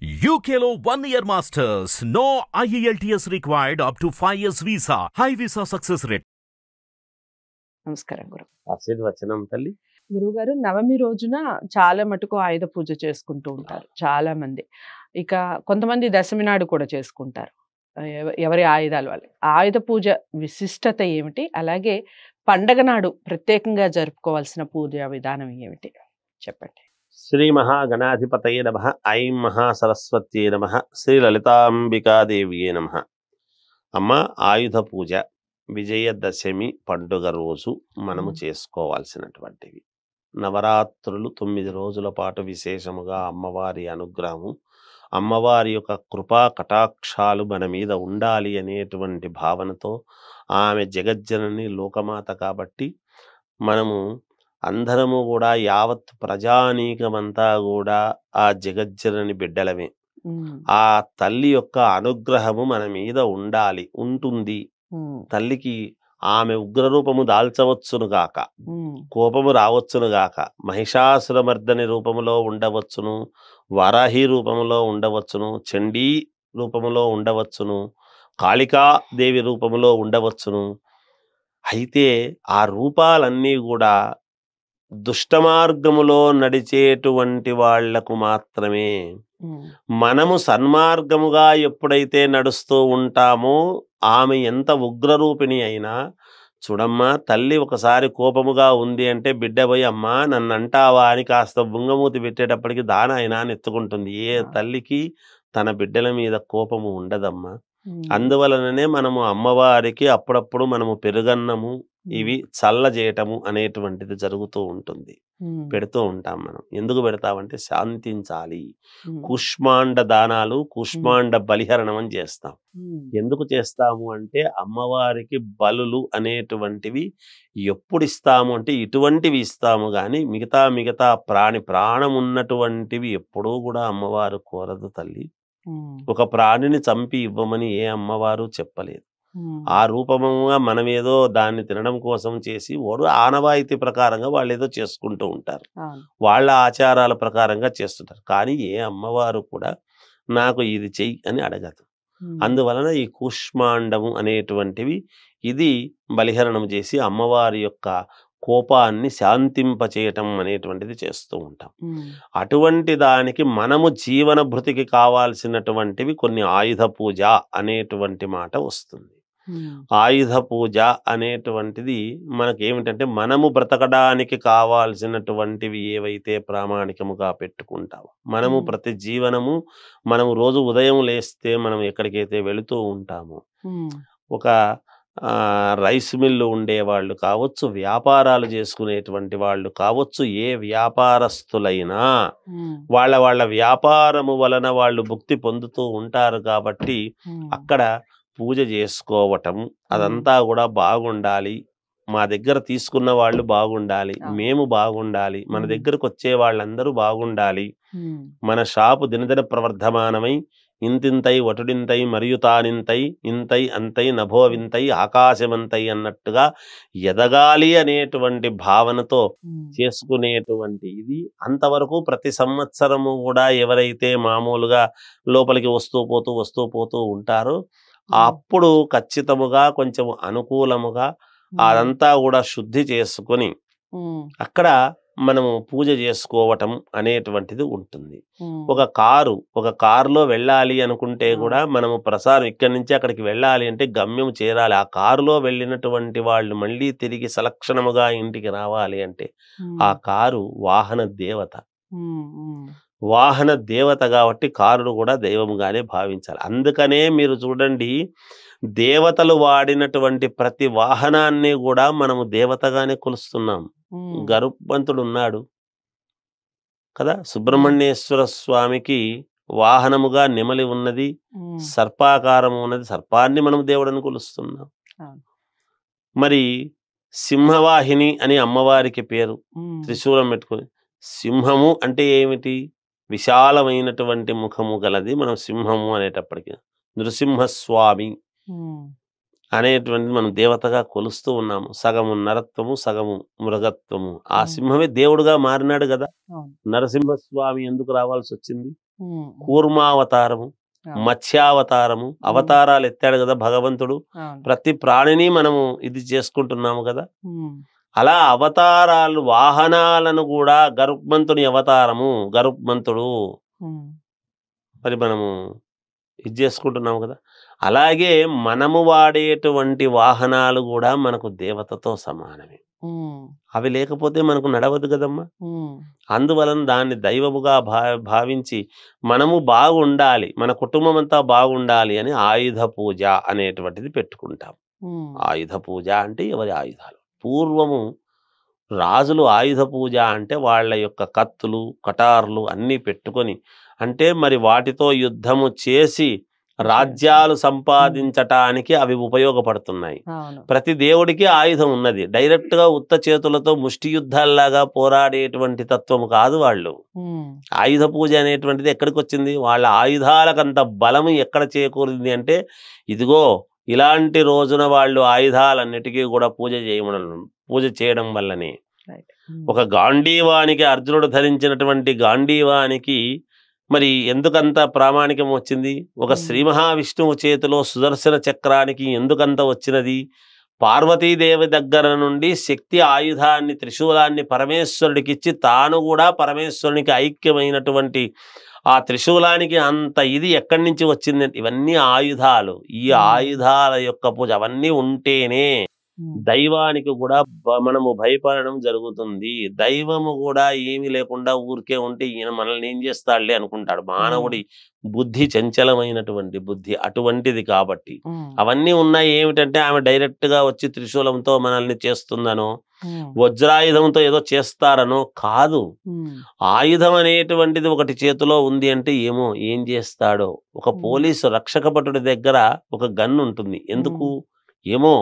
UKలో 1 year masters. No IELTS required up to 5 years visa. High visa success rate. నమస్కారం గురు. ఆశీర్వచనం తల్లి. గురువుగారు, నవమి రోజున చాలా మటుకు ఆయుధ పూజ చేసుకుంటూ ఉంటారు చాలా మంది. ఇక కొంతమంది దశమి నాడు కూడా చేసుకుంటారు. ఎవరి ఆయుధాలు వాళ్ళు. ఆయుధ పూజ విశిష్టత ఏమిటి? అలాగే పండగ నాడు ప్రత్యేకంగా జరుపుకోవాల్సిన పూజా విధానం ఏమిటి చెప్పండి. శ్రీ మహాగణాధిపతయే నమః. ఐం మహాసరస్వత్యే నమః. శ్రీ లలితాంబికాదేవియే నమః. అమ్మ, ఆయుధ పూజ విజయదశమి పండుగ రోజు మనము చేసుకోవాల్సినటువంటివి. నవరాత్రులు 9 రోజుల పాటు విశేషముగా అమ్మవారి అనుగ్రహము, అమ్మవారి యొక్క కృపా కటాక్షాలు మన మీద ఉండాలి అనేటువంటి భావనతో, ఆమె జగజ్జనని లోకమాత కాబట్టి మనము అందరము కూడా యావత్ ప్రజానీకమంతా కూడా ఆ జగజ్జనని బిడ్డలమే. ఆ తల్లి యొక్క అనుగ్రహము మన మీద ఉండాలి, ఉంటుంది. తల్లికి ఆమె ఉగ్రరూపము దాల్చవచ్చును గాక, కోపము రావచ్చును గాక, మహిషాసురమర్దని రూపములో ఉండవచ్చును, వరాహి రూపములో ఉండవచ్చును, చండీ రూపములో ఉండవచ్చును, కాళికాదేవి రూపములో ఉండవచ్చును. అయితే ఆ రూపాలన్నీ కూడా దుష్టమార్గములో నడిచేటువంటి వాళ్లకు మాత్రమే. మనము సన్మార్గముగా ఎప్పుడైతే నడుస్తూ ఉంటామో, ఆమె ఎంత ఉగ్రరూపిణి అయినా, చూడమ్మా తల్లి ఒకసారి కోపముగా ఉంది అంటే బిడ్డ పోయి అమ్మా నన్ను అంటావా అని కాస్త బుంగమూతి పెట్టేటప్పటికి దానాయన అని ఎత్తుకుంటుంది. ఏ తల్లికి తన బిడ్డల మీద కోపము ఉండదమ్మా. అందువలననే మనము అమ్మవారికి అప్పుడప్పుడు మనము పెరుగన్నము ఇవి చల్ల చేయటము అనేటువంటిది జరుగుతూ ఉంటుంది, పెడుతూ ఉంటాం. మనం ఎందుకు పెడతామంటే శాంతించాలి. కుష్మాండ దానాలు, కుష్మాండ బలిహరణం అని చేస్తాం. ఎందుకు చేస్తాము అంటే అమ్మవారికి బలులు అనేటువంటివి ఎప్పుడు ఇస్తాము అంటే ఇటువంటివి ఇస్తాము, కానీ మిగతా ప్రాణం ఉన్నటువంటివి ఎప్పుడూ కూడా అమ్మవారు కోరదు తల్లి. ఒక ప్రాణిని చంపి ఇవ్వమని ఏ అమ్మవారు చెప్పలేదు. ఆ రూపముగా మనమేదో దాన్ని తినడం కోసం చేసి వాడు ఆనవాయితీ ప్రకారంగా వాళ్ళు ఏదో చేసుకుంటూ ఉంటారు, వాళ్ళ ఆచారాల ప్రకారంగా చేస్తుంటారు. కానీ ఏ అమ్మవారు కూడా నాకు ఇది చెయ్యి అని అడగదు. అందువలన ఈ కూష్మాండము అనేటువంటివి ఇది బలిహరణం చేసి అమ్మవారి యొక్క కోపాన్ని శాంతింపచేయటం అనేటువంటిది చేస్తూ ఉంటాం. అటువంటి దానికి మనము జీవన భృతికి కావాల్సినటువంటివి కొన్ని ఆయుధ పూజ అనేటువంటి మాట వస్తుంది. ఆయుధ పూజ అనేటువంటిది మనకేమిటంటే మనము బ్రతకడానికి కావాల్సినటువంటివి ఏవైతే ప్రామాణికముగా పెట్టుకుంటామో, మనము ప్రతి జీవనము మనము రోజు ఉదయం లేస్తే మనం ఎక్కడికైతే వెళుతూ ఉంటామో, ఒక రైస్ మిల్లు ఉండేవాళ్ళు కావచ్చు, వ్యాపారాలు చేసుకునేటువంటి వాళ్ళు కావచ్చు, ఏ వ్యాపారస్తులైనా వాళ్ళ వ్యాపారము వలన వాళ్ళు భుక్తి పొందుతూ ఉంటారు. కాబట్టి అక్కడ పూజ చేసుకోవటం అదంతా కూడా బాగుండాలి. మా దగ్గర తీసుకున్న వాళ్ళు బాగుండాలి, మేము బాగుండాలి, మన దగ్గరకు వచ్చే వాళ్ళందరూ బాగుండాలి. మన షాపు దినదిన ప్రవర్ధమానమై ఇంతింతై వటుడింతై మరియు తానింతై ఇంతై అంతై నభో వింతై ఆకాశమంతై అన్నట్టుగా ఎదగాలి అనేటువంటి భావనతో చేసుకునేటువంటి ఇది. అంతవరకు ప్రతి సంవత్సరము కూడా ఎవరైతే మామూలుగా లోపలికి వస్తూ పోతూ ఉంటారో అప్పుడు ఖచ్చితముగా కొంచెం అనుకూలముగా అదంతా కూడా శుద్ధి చేసుకొని అక్కడ మనము పూజ చేసుకోవటం అనేటువంటిది ఉంటుంది. ఒక కారులో వెళ్ళాలి అనుకుంటే కూడా మనము ప్రసారం ఇక్కడి నుంచి అక్కడికి వెళ్ళాలి అంటే గమ్యం చేరాలి. ఆ కారులో వెళ్ళినటువంటి వాళ్ళు మళ్ళీ తిరిగి సలక్షణముగా ఇంటికి రావాలి అంటే ఆ కారు వాహన దేవత కాబట్టి కారును కూడా దైవముగానే భావించాలి. అందుకనే మీరు చూడండి, దేవతలు వాడినటువంటి ప్రతి వాహనాన్ని కూడా మనము దేవతగానే కొలుస్తున్నాం. గరుత్మంతుడు ఉన్నాడు కదా, సుబ్రహ్మణ్యేశ్వర స్వామికి వాహనముగా నెమలి ఉన్నది, సర్పాకారము ఉన్నది, సర్పాన్ని మనం దేవుడని కొలుస్తున్నాం. మరి సింహవాహిని అని అమ్మవారికి పేరు, త్రిశూలం పెట్టుకుని. సింహము అంటే ఏమిటి? విశాలమైనటువంటి ముఖము గలది. మనం సింహము అనేటప్పటికీ నృసింహస్వామి అనేటువంటి మనం దేవతగా కొలుస్తూ ఉన్నాము. సగము నరత్వము, సగము మృగత్వము. ఆ సింహమే దేవుడుగా మారినాడు కదా. నరసింహస్వామి ఎందుకు రావాల్సి వచ్చింది? ఉమ్, కూర్మావతారము, అవును, మత్స్యావతారము, అవతారాలు ఎత్తాడు కదా భగవంతుడు. అవును, ప్రతి ప్రాణిని మనము ఇది చేసుకుంటున్నాము కదా. ఉమ్, అలా అవతారాలు, వాహనాలను కూడా గరుత్మంతుని అవతారము, గరుత్మంతుడు ఉమ్, మరి మనము ఇది చేసుకుంటున్నాము కదా. అలాగే మనము వాడేటువంటి వాహనాలు కూడా మనకు దేవతతో సమానమే. ఉమ్, అవి లేకపోతే మనకు నడవదు కదమ్మా. ఉమ్, అందువలన దాన్ని దైవముగా భావించి మనము బాగుండాలి, మన కుటుంబం అంతా బాగుండాలి అని ఆయుధ పూజ అనేటువంటిది పెట్టుకుంటాం. ఉమ్, ఆయుధ పూజ అంటే ఎవరి ఆయుధాలు. పూర్వము రాజులు ఆయుధ పూజ అంటే వాళ్ళ యొక్క కత్తులు, కటార్లు అన్నీ పెట్టుకొని, అంటే మరి వాటితో యుద్ధము చేసి రాజ్యాలు సంపాదించటానికి అవి ఉపయోగపడుతున్నాయి. అవును, ప్రతి దేవుడికి ఆయుధం ఉన్నది. డైరెక్ట్ గా ఉత్త చేతులతో ముష్టి యుద్ధాల్లాగా పోరాడేటువంటి తత్వము కాదు వాళ్ళు. ఉమ్, ఆయుధ పూజ అనేటువంటిది ఎక్కడికి వచ్చింది? వాళ్ళ ఆయుధాలకంత బలము ఎక్కడ చేకూరింది అంటే, ఇదిగో ఇలాంటి రోజున వాళ్ళు ఆయుధాలన్నిటికీ కూడా పూజ చేయడం వల్లనే. రైట్, ఉమ్, ఒక గాంధీవానికి, అర్జునుడు ధరించినటువంటి గాంధీవానికి మరి ఎందుకంత ప్రామాణికం వచ్చింది? ఒక శ్రీ మహావిష్ణువు చేతిలో సుదర్శన చక్రానికి ఎందుకంత వచ్చినది? పార్వతీదేవి దగ్గర నుండి శక్తి ఆయుధాన్ని, త్రిశూలాన్ని పరమేశ్వరుడికిచ్చి తాను కూడా పరమేశ్వరునికి ఐక్యమైనటువంటి ఆ త్రిశూలానికి అంత ఇది ఎక్కడి నుంచి వచ్చింది? ఇవన్నీ ఆయుధాలు. ఈ ఆయుధాల యొక్క పూజ అవన్నీ ఉంటేనే దైవానికి కూడా మనము భయపడడం జరుగుతుంది. దైవము కూడా ఏమీ లేకుండా ఊరికే ఉంటే ఈయన మనల్ని ఏం చేస్తాడులే అనుకుంటాడు. మానవుడి బుద్ధి చంచలమైనటువంటి బుద్ధి అటువంటిది. కాబట్టి అవన్నీ ఉన్నాయి. ఏమిటంటే ఆమె డైరెక్ట్ గా వచ్చి త్రిశూలంతో మనల్ని చేస్తుందనో, వజ్రాయుధంతో ఏదో చేస్తారనో కాదు. ఆయుధం అనేటువంటిది ఒకటి చేతిలో ఉంది అంటే ఏమో ఏం చేస్తాడో. ఒక పోలీసు రక్షక భటుడి దగ్గర ఒక గన్ ఉంటుంది. ఎందుకు? ఏమో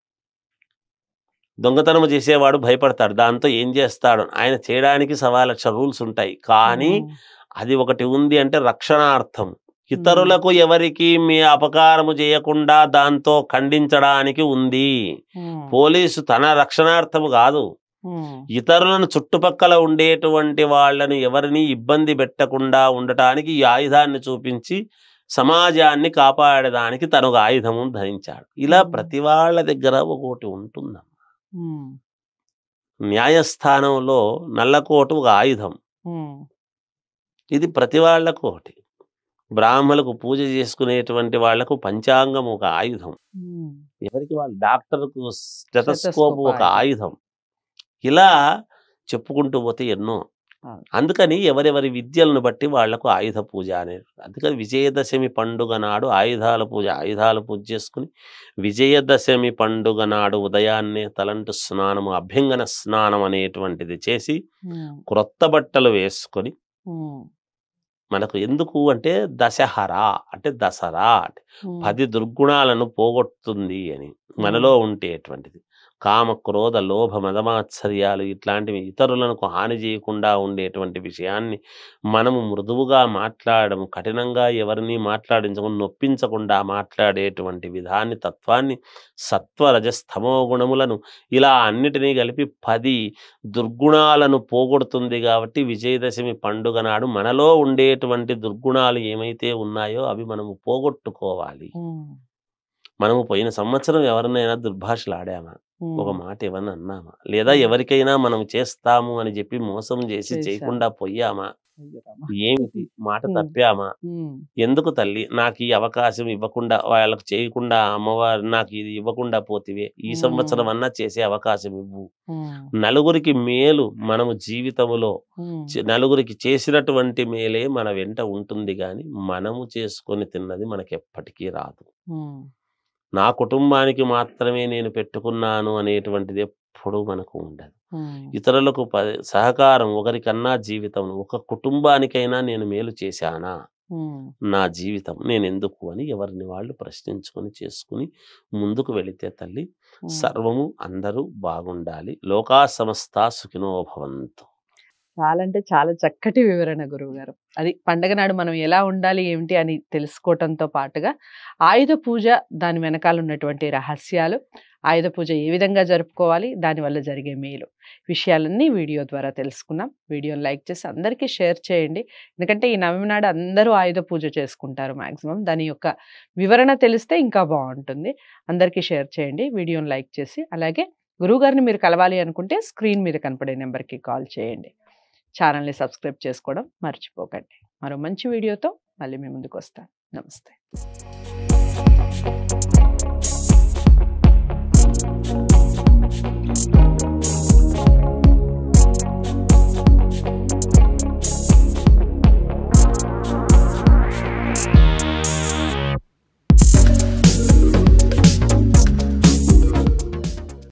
దొంగతనం చేసేవాడు భయపడతాడు, దాంతో ఏం చేస్తాడు. ఆయన చేయడానికి 1,00,000 రూల్స్ ఉంటాయి. కానీ అది ఒకటి ఉంది అంటే రక్షణార్థం, ఇతరులకు ఎవరికి మీ అపకారము చేయకుండా దాంతో ఖండించడానికి ఉంది. పోలీసు తన రక్షణార్థము కాదు, ఇతరులను చుట్టుపక్కల ఉండేటువంటి వాళ్ళను ఎవరిని ఇబ్బంది పెట్టకుండా ఉండటానికి ఈ ఆయుధాన్ని చూపించి సమాజాన్ని కాపాడడానికి తను ఒక ఆయుధము ధరించాడు. ఇలా ప్రతి వాళ్ళ దగ్గర ఒకటి ఉంటుందమ్మా. న్యాయస్థానంలో నల్లకోటు ఒక ఆయుధం. ఇది ప్రతి వాళ్లకు ఒకటి. బ్రాహ్మణులకు పూజ చేసుకునేటువంటి వాళ్లకు పంచాంగం ఒక ఆయుధం. ఎవరికి వాళ్ళు, డాక్టర్కు స్టెథోస్కోప్ ఒక ఆయుధం. ఇలా చెప్పుకుంటూ పోతే ఎన్నో. అందుకని ఎవరెవరి విద్యలను బట్టి వాళ్లకు ఆయుధ పూజ అనేది. అందుకని విజయదశమి పండుగ నాడు ఆయుధాల పూజ చేసుకుని, విజయదశమి పండుగ నాడు ఉదయాన్నే తలంటు స్నానము, అభ్యంగన స్నానం అనేటువంటిది చేసి క్రొత్త బట్టలు వేసుకొని, మనకు ఎందుకు అంటే దశహరా అంటే దసరా అంటే 10 దుర్గుణాలను పోగొడుతుంది అని మనలో ఉండేటువంటిది. కామ, క్రోధ, లోభ, మదమాత్సర్యాలు ఇట్లాంటివి ఇతరులను హాని చేయకుండా ఉండేటువంటి విషయాన్ని మనము మృదువుగా మాట్లాడడం, కఠినంగా ఎవరిని మాట్లాడించకుండా నొప్పించకుండా మాట్లాడేటువంటి విధాన్ని, తత్వాన్ని, సత్వ రజస్తమో గుణములను ఇలా అన్నిటినీ కలిపి 10 దుర్గుణాలను పోగొడుతుంది. కాబట్టి విజయదశమి పండుగ నాడు మనలో ఉండేటువంటి దుర్గుణాలు ఏమైతే ఉన్నాయో అవి మనము పోగొట్టుకోవాలి. మనము పోయిన సంవత్సరం ఎవరినైనా దుర్భాషలు ఆడామా? ఒక మాట ఏమన్నా అన్నామా? లేదా ఎవరికైనా మనం చేస్తాము అని చెప్పి మోసం చేసి చేయకుండా పోయామా? ఏమిటి మాట తప్పామా? ఎందుకు తల్లి నాకు ఈ అవకాశం ఇవ్వకుండా, వాళ్ళకు చేయకుండా, అమ్మవారు నాకు ఇది ఇవ్వకుండా పోతివే, ఈ సంవత్సరం అన్నా చేసే అవకాశం ఇవ్వు. నలుగురికి మేలు మనము జీవితంలో నలుగురికి చేసినటువంటి మేలే మన వెంట ఉంటుంది, కానీ మనము చేసుకొని తిన్నది మనకెప్పటికీ రాదు. నా కుటుంబానికి మాత్రమే నేను పెట్టుకున్నాను అనేటువంటిది ఎప్పుడూ మనకు ఉండదు. ఇతరులకు సహకారం, ఒకరికన్నా జీవితం, ఒక కుటుంబానికైనా నేను మేలు చేశానా నా జీవితం నేను ఎందుకు అని ఎవరిని వాళ్ళు ప్రశ్నించుకొని చేసుకుని ముందుకు వెళితే తల్లి సర్వము అందరూ బాగుండాలి. లోకా సమస్త సుఖినో భవంతు. చాలా అంటే చాలా చక్కటి వివరణ గురువుగారు. అది పండగ నాడు మనం ఎలా ఉండాలి ఏమిటి అని తెలుసుకోవటంతో పాటుగా ఆయుధ పూజ దాని వెనకాల ఉన్నటువంటి రహస్యాలు, ఆయుధ పూజ ఏ విధంగా జరుపుకోవాలి, దానివల్ల జరిగే మేలు విషయాలన్నీ వీడియో ద్వారా తెలుసుకున్నాం. వీడియోని లైక్ చేసి అందరికీ షేర్ చేయండి. ఎందుకంటే ఈ నవమి నాడు అందరూ ఆయుధ పూజ చేసుకుంటారు మ్యాక్సిమం. దాని యొక్క వివరణ తెలిస్తే ఇంకా బాగుంటుంది. అందరికీ షేర్ చేయండి. వీడియోని లైక్ చేసి అలాగే గురువుగారిని మీరు కలవాలి అనుకుంటే స్క్రీన్ మీద కనపడే నెంబర్కి కాల్ చేయండి. ఛానల్ని సబ్స్క్రైబ్ చేసుకోవడం మర్చిపోకండి. మరో మంచి వీడియోతో మళ్ళీ మీ ముందుకు వస్తాను. నమస్తే.